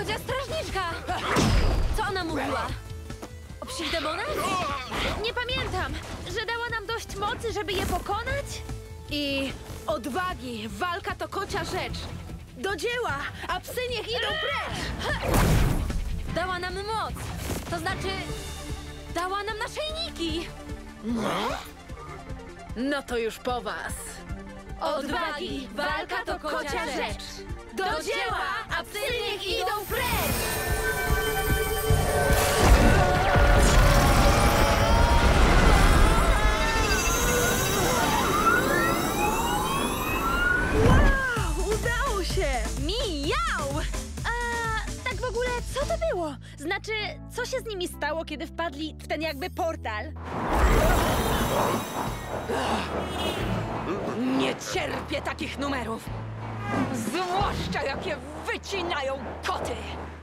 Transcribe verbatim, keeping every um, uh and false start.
Babcia strażniczka! Co ona mówiła? O psich demonach? Nie pamiętam, że dała nam dość mocy, żeby je pokonać? I odwagi, walka to kocia rzecz. Do dzieła, a psy niech idą precz! Dała nam moc! To znaczy... Dała nam naszyjniki! No to już po was. Odwagi, walka to kocia rzecz! Do dzieła, a psy niech idą precz! Wow, udało się! Mijał! A tak w ogóle, co to było? Znaczy, co się z nimi stało, kiedy wpadli w ten jakby portal? Nie cierpię takich numerów! Zwłaszcza jak je wycinają koty!